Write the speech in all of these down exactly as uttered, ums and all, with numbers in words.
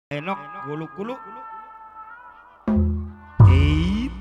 Enok gulu-gulu. Ip.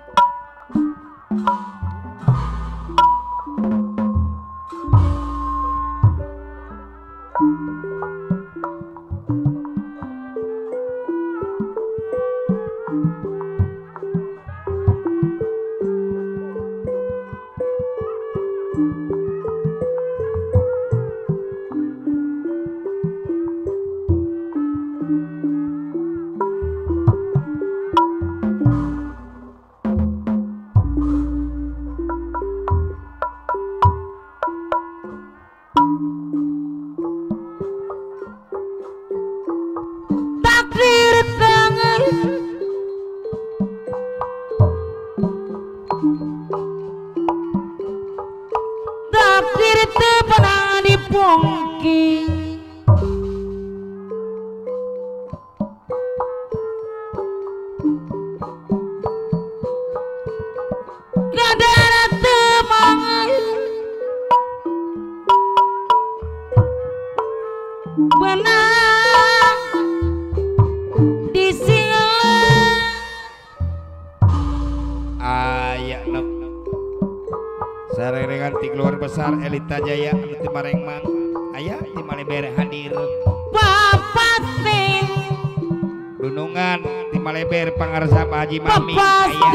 Besar Elita Jaya di Marengmang ayah di Maleber hadir Bapak Sing Dunungan di Maleber Pangarsa Haji Mami ayah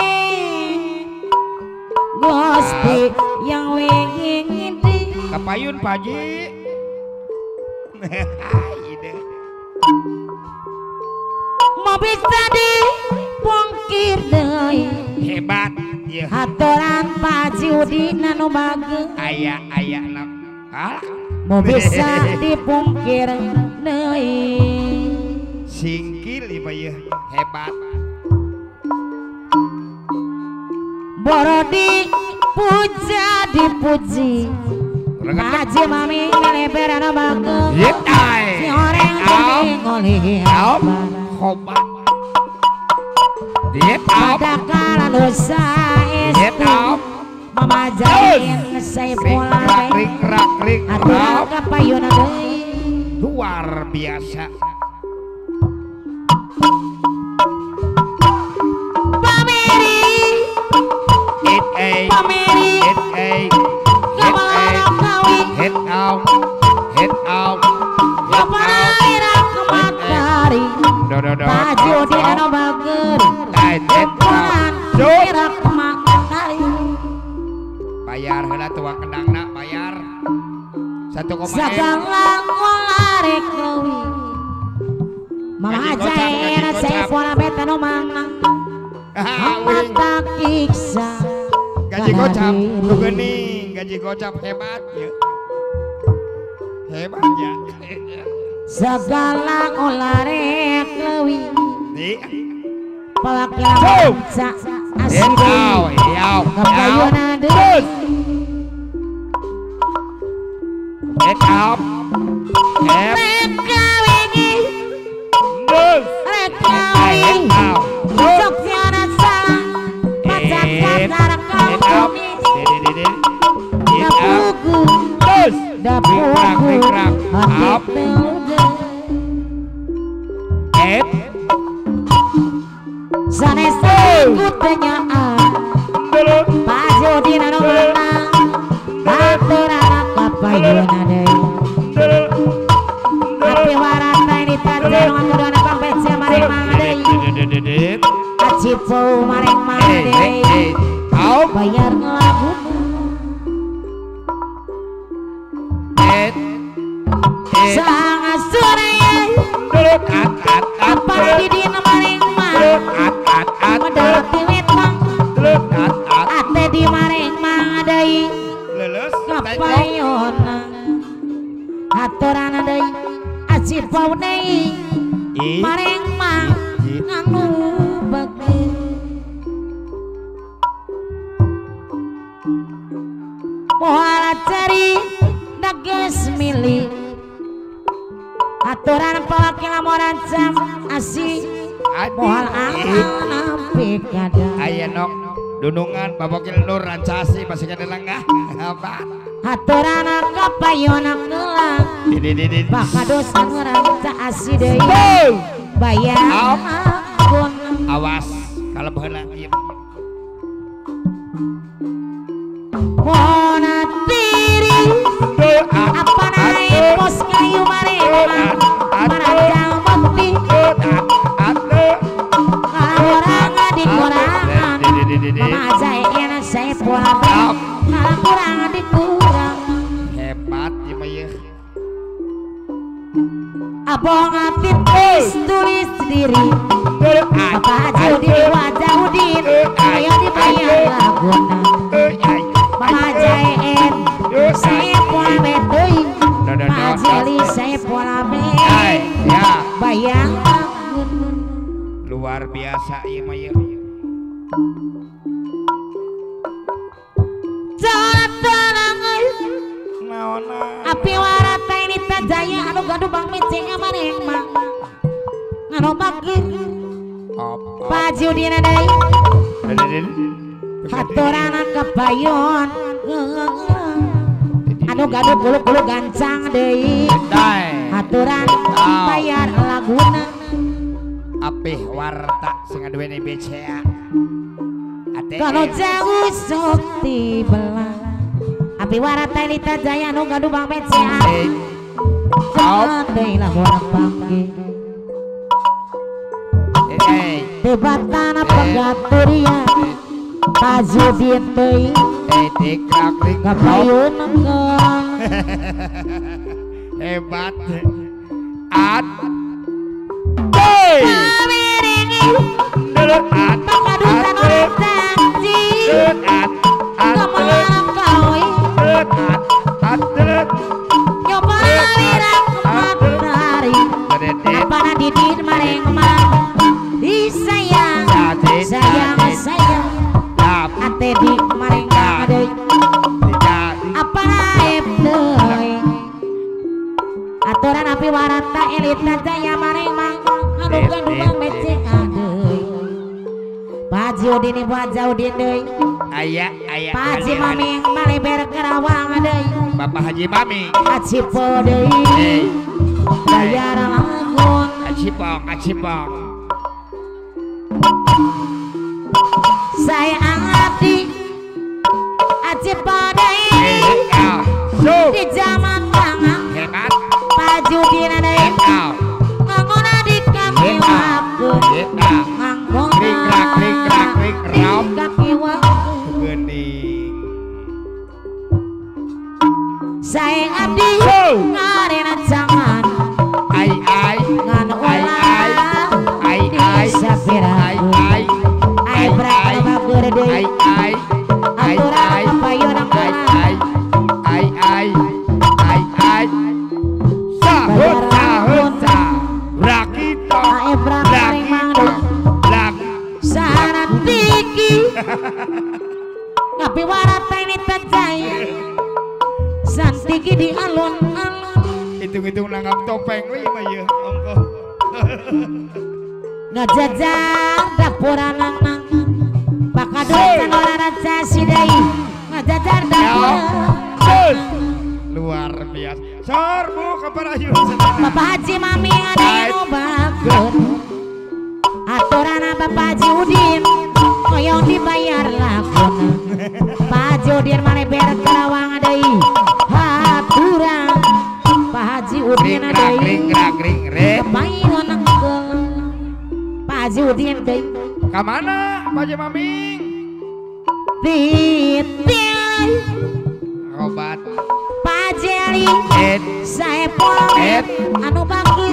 Gusti yang wingin kapayun Paji ide mau bisa dipungkir deui hebat ya hatoran Paji Udina nu bageus aya aya nak kalah mau bisa dipungkir deui singkil ieu ya hebat borodi puja dipuji Haji Mami leber anu bageus yetai si orang ngoleh khobat diet pada kala dosa itu mamajain saya mulai ring rak ring aturan kapayuna deui luar biasa pameri it a pameri it a hit a hit out hit out kapanaira kematari do do do Paji Udina nu bageus bayar heula tua kendangna bayar satu koma segala ngolarek leuwih mamajain saya pola beta nu manang mata kiksa gaji gocap nu geuning gaji gocap hebat ya hebat ya segala ngolarek leuwih palaki sa asli kapayuna deui Get up, reka wingi nus, reka wingi sok tiada salah pacat kasar kau kumis dapuku dapuku hati peluda Ed, sanes ikut tenyaan Paji Udina nu menang aturan kapayuna deui tapi warata ini tajar ngaturan Bang Pece Marengmang deui Acipo Marengmang deui bayar ngelagu Ed, sang asuraya apa di dina Marengmang medal tiwitang ate di Marengmang deui lulus, kapayuna aturan deui Acipo deui Marengmang anu bageus moal cari dageus milih aturan pawakil lamoran jam asih moal angkal napi kada aya nok Dunungan Babokil Nur Rancasi masih kada lenggah apa Haturana kapayona kelang bakados ngerasa asih deui bayang akun awas kalau baheula ieu mona tiri apa naik pos kayu marema marajang bakti orang di kurangan mama jaya saya pola kalau kurang di kurang hebat ieu mah ieu abong atit tulis tulis diri apa judi wajah udin ayo dibayar laguna mama jaen saya pola betuy majeli saya pola be bayang luar biasa ieu mah ieu naonna api warata ini tajaya anu gaduh bang meceng amaneh mah anu bakir baju dina deui haturana kepayon anu gaduh kulu-kulu gancang deui haturan bayar laguna apih warta sing ngaduweni B C A kalau jauh sok tibelah api warata ini tajaya anu gaduh bang meceng jangan deui lah orang panggi debatana pegaturia baju diteuy kapayun engkeung hebat at teuy kawiringi at pakadusan orang janji at kemalang kawi at at nyoba wirang kematari apana didin mareng mang disayang sayang sayang ate di mareng deui apana aib deui aturan api warata elita jaya mareng mang anu gandung becek deui baju dini baju din deui aya aya Pak Haji Mami maleber kerawang deui Bapak Haji Mami acipo deui bayar lagun acipong acipong saya angati acipo deui di zaman tangan hebat baju dina deui ngangona di kaki wakeun ngangkong krik krak krik krak krik rap kaki wakeun geuning saya abdi ngarena jangan ai ai ngan ai ai ai ai sapira ai ai ai berat bagur ai deui ai ai ai payun ai ai ai ai ai ai sahut sahut sah rakito ai berat paling mangdu lak saran tiki ngapi warata ini tajaya santiki di alun-alun hitung-hitung nanggap topeng we mah ieu ongko ngajajar dapuran nang bakadosan orang raja sidai ngajajar dapuran luar biasa sorbu kaparayu Bapak Haji Mami ada yang bagus aturana Bapak Haji Udin koyong dibayar lagun Pak Haji Udin maleber kerawang deui haturan Pak Haji Udin deui ring ring ring ring payun engkeung Pak Haji Udin deui ka mana Pak Haji Maming titil obat Pak Haji Ali et saya polet anu bagus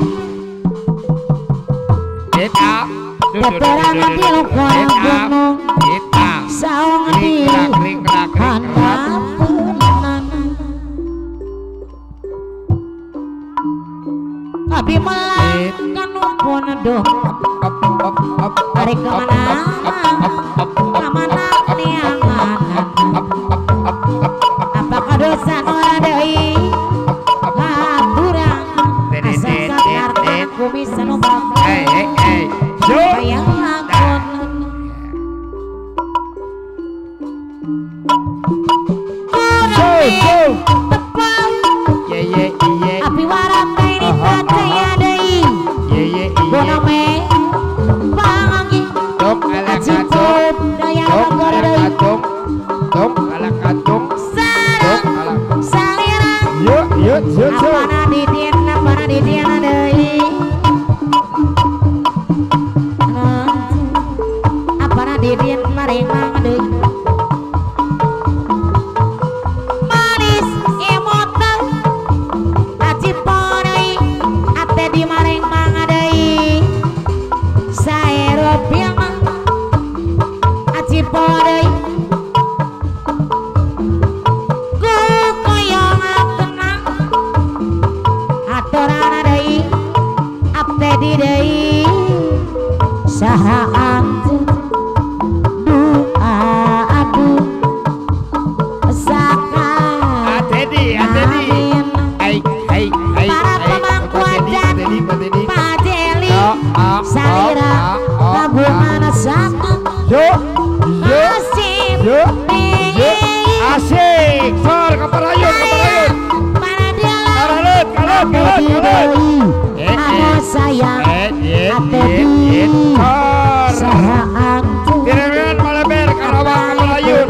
et a keterangan di lukoang gunung et a saung di ring ring ring handapunan abi melang kanumpun dong up up up hari kemana kemana niangan apakah dosa orang deui haturang asa sakarna kumis anu bagus hey hey hey yo bayang lakon tepang Ye ye iye. api warap ini tacaya deui Ye ye iye. bonome pangi Dong ala kadong. cipup daya Dong logor ala deui kadong. Dong ala kadong. sareng Dong ala. salira Yuk yuk yuk yuk. apana didien apana didien deui apana didien maring mang deui manis emotel aciponei ate di maring mang deui saero biang aciponei ku koyong tenang aturana deui ate di deui saha antu doa aku saka Atedi atedi. amin Hai hai hai. para pemangku adat Atedi atedi. Pak Jeli Oh, oh, salira oh, oh, kabungan saka Yuk yuk. asip Yuk. tinggi Yuk. Asik. Sol keparayun keparayun. para dia Kalut kalut kalut Ate kalut. deui Eh, eh. anu sayang Eh, ye, Ate ye, ye, kor. saha antu Kiriman Malaber Karawang Kamarayun.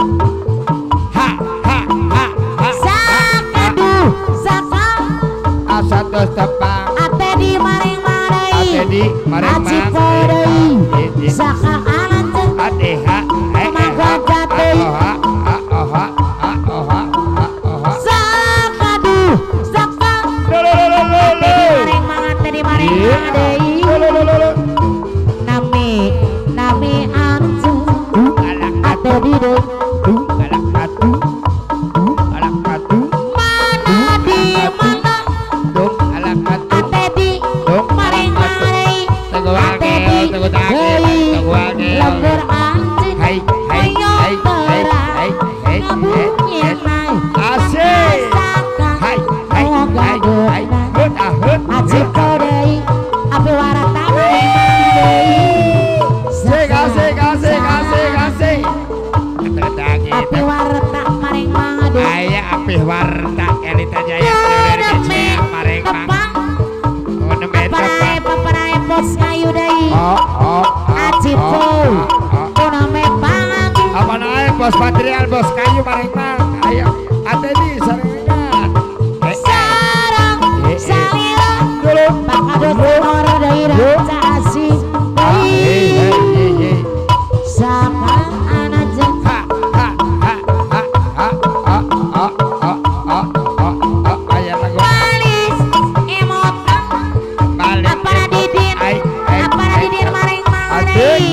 Ha ha ha ha. sakadu saka Asatus tepang. ate di maring marai Ate di maring aci mang. podei Eh, eh. saka anante Ate ha. Eh, eh, ha. Mangkajate. Ahoha, ahoha, ahoha, ahoha. sakadu saka Lo, lo, lo, lo, lo, ate lo. di maring mang ate di maring Iya. marai Lo, lo, lo, lo, lo. nami nami antu Du, alak ate di deui atu, alak atu. Du, alak atu. mana di mana Dum, alak atu. ate di Dum, maring alak atu. marai Teguh ate agel, di teguh agel, deui teguh agel. lembur antu Hai, hai, hai, hai, hai, hai, hai. Asik. Hai, hai, hai, hai. Hut, ah, hut, Aci hut. kodei api warata maring deui Asik, asik, asik, asik, asik. Kata-kata api gitu. warta maring deui Aya api warta Elita Jaya dari Deme Mareng Mang. tepang Oh, nembe paparai tepang. paparai pos kayu deui Oh, oh, Aci oh, po oh, oh. kuname pangi Apa naik bos material bos kayu Mareng Mang. Ayo, ate di saringan. Eh, eh. sarang Eh, eh. salira Dulu. pakadut moro deui raca asih Ah, eh, deui eh, eh, eh. saka anajeun Ha, ha, ha, ha, ha, ha, ha, ha, ha, ha, ha. Aya lagu. manis emotan Balik. apana didin Ai, ai, apana ai. didin maring Adik. maring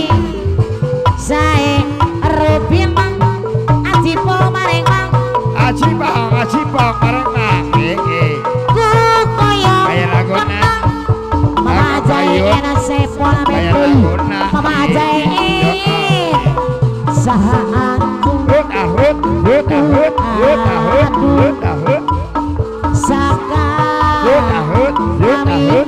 sae rupin mang acipo maring mang Aci bang, aci bang, Mareng Mang. Eh, eh. ku koyong Aya laguna. tenang mama jai Ayo. ena sepola Aya betul laguna. mama jai Yo, ah. saha antu Hut, ah, hut, hut, ah, hut, hut, ah, hut, hut, ah, hut. saka Hut, ah, hut, hut, ah, hut.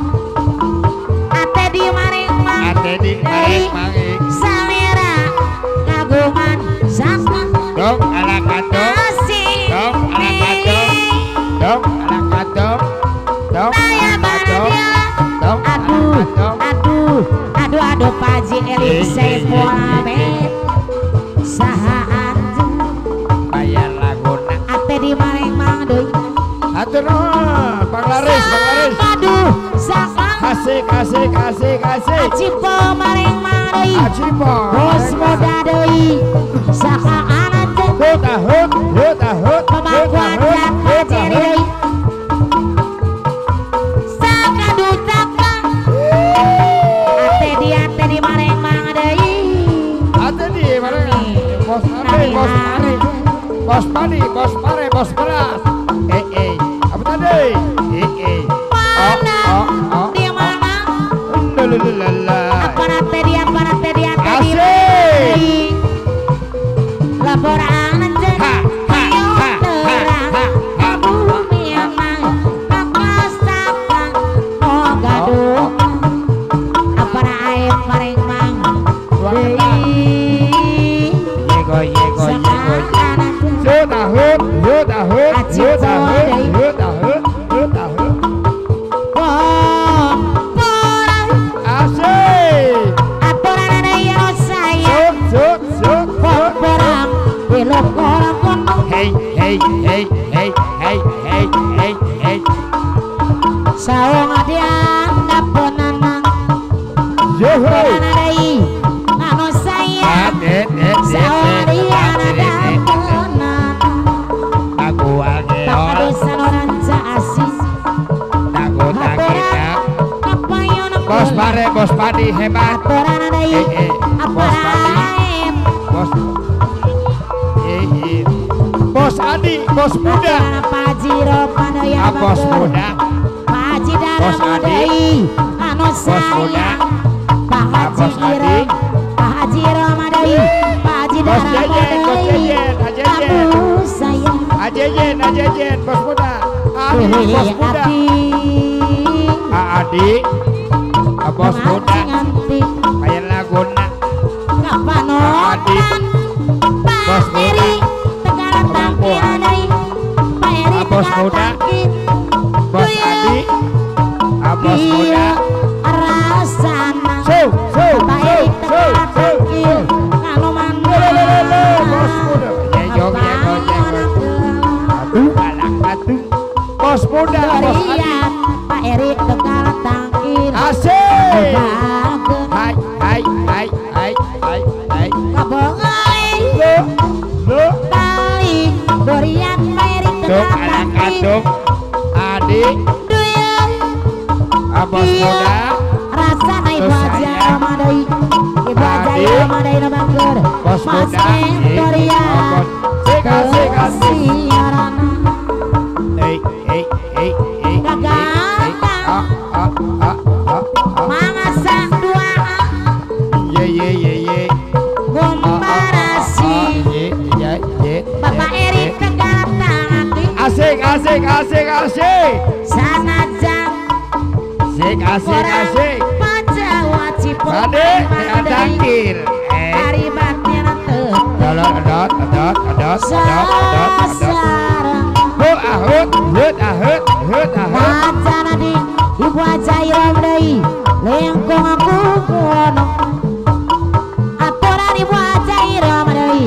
ate di maring mang Ate di Mareng Mang. eh. salira kagungan saka Dong, ala kadong. asih Dong, ala kadong. Dong, ala kadong. Dong, Saya ala kadong. bahagia. Dong, ala Aduh, kadong. aduh, aduh, aduh, Paji Eh, Elik eh, Saiful eh, eh, Amin. Saha antu, Bayar laguna. ate di maring mang deui. Atur nuhun, Bang Laris, Bang Laris. Aduh, saka Asik, asik, asik, asik. acipo maring mang deui. Aci bang. Bos moda deui. Saka anante, Hut, ah, hut, hut, ah, hut, hut, pemangku ah, hut, adat hut, ah, Paji hut. deui. Saka dutaka, ate di ate di maring mang deui. Ate di mana? Bos Mari, bos Mari. Bos Mari, bos Mari, bos beras. Eh, eh. Apa tadi? Eh, eh. Mana? Di mana? Lalalala. Apana teh dia, apana teh dia, teh dia. Asik. Laporan aja. Ha, ha, ha, ha, ha, ha. Bumi yang mang, kakasakan, oh gaduh. Apana air maring mang, deui. Yego, yego, yego. Sekarang aja. Hut, ah, hut, hey hey hey hey hey hey hey saung adian kapunana Yoho Panadai anu saya saung adian kapunana aku age Papadusan orang Jaasi aku tak Bos Pare, Bos Padi hebat. Eh, eh, Bos Padi, Bos, eh, eh, Bos Adi, Bos Muda. Ah, Bos Muda. Bos Adi, anu Bos Muda. Pak Ah, Bos Adi, Pak Haji Ramadai, Pak Haji Bos Jejen, Bos Jejen, Ajejen, sayang Ajejen, Ajejen, Bos Muda. Adi, Bos Muda. Ah, Adi. Bos Muda kayak laguna kapanotan Bos Muda Tegalan Tangkiladai Bos Muda Bos Adi Bos Muda rasana so so so so so kalau mana Bos Muda ya jog ya gojek aduh balak aduh Bos Muda Bos Adi Pak Erik Tegalan Tangkil asik hai hai hai hai hai hai kabongai lo lo kali durian Pak Erik dong Tegalan anak Tangkil adong adik duyung Bos Muda rasa naik Terus baja saya. Ramadai ibu aja Adik. Ramadai na bangker Bos Mas Muda Dorian sik asik asik siarana hey hey hey hey Gagal. ah ah ah ah mangasa dua ye ye ye ye komparasi ye ye ye Bapak Erik Tegalan Tangkil asik asik asik asik sanajan asik asik asik paja wajib Ade tangkil eh hari baktian dot dot dot dot dot dot dot sarang hut ahut hut ahut hut ahut Wajana di ibu aja Ramadai lengkong aku kono aturan ibu aja Ramadai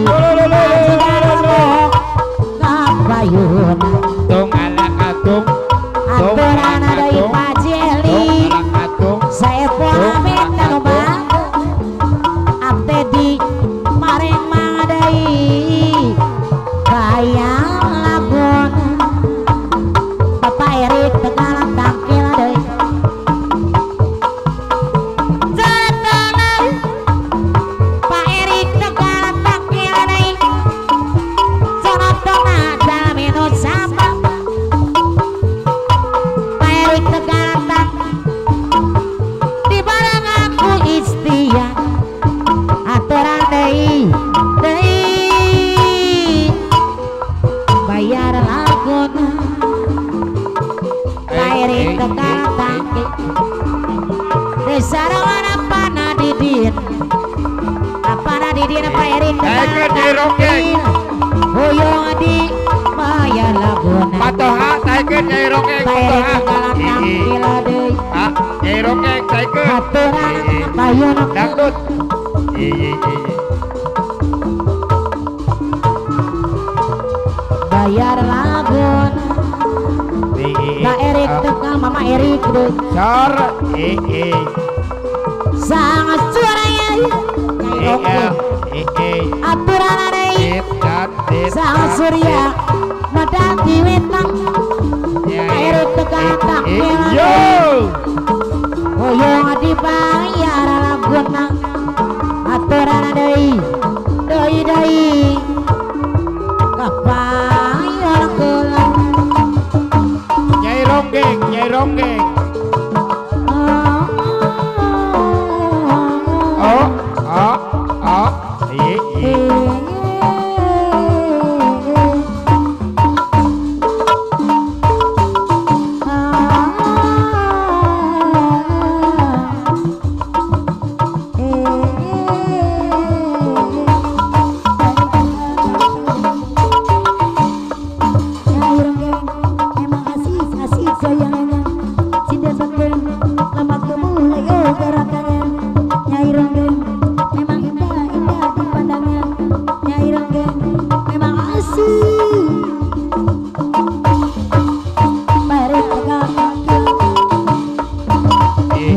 kapayun tung alak atung aturan ada Pak Jeli saya pamit kanu bang abdi di mareng mangadai bayang lagun Bapak Erik Tegalan Tangkil deui Jatana Pak Erik Tegalan Tangkil deui sonotona dalam minut sapa Pak Erik Tegalan Tangkil di barang aku istiak aturan deui deui bayar laguna Pak Erik Tegalan Tangkil desa rawana pana didin apana didin Pak Erik Tegalan Tangkil hoyong di bayar laguna patoha taikeun nyai rongeng Pak Erik patoha Tegalan Tangkil deui ah nyai rongeng taikeun aturan payun dangdut iya iya iya bayar lagun Pak Erik Tegal Mama Erik deui sor eh eh sangat suaranya nyai eh oke eh eh aturan deui dit dat dit sangat surya medal di wetang Pak Erik Tegal Tangkil yo hoyong dibayar laguna aturan deui deui deui kapayun keulang nyai ronggeng nyai ronggeng oh oh oh iya iya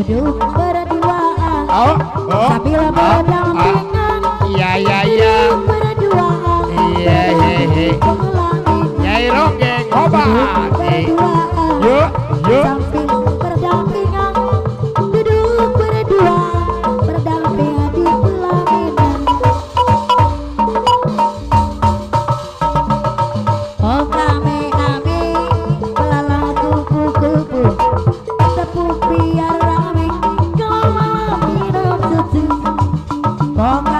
duduk berduaan Oh, oh, sambil oh, berdampingan. iya, iya, iya, Duduk berduaan iya, hehe. Nyai Ronggeng obat. berduaan Yuk, yuk. sambil berdampingan. Duduk berduaan berdampingan di pelaminan. Oh kami kami belalang kupu-kupu tepuk biar rame kalau malam minum susu. Oh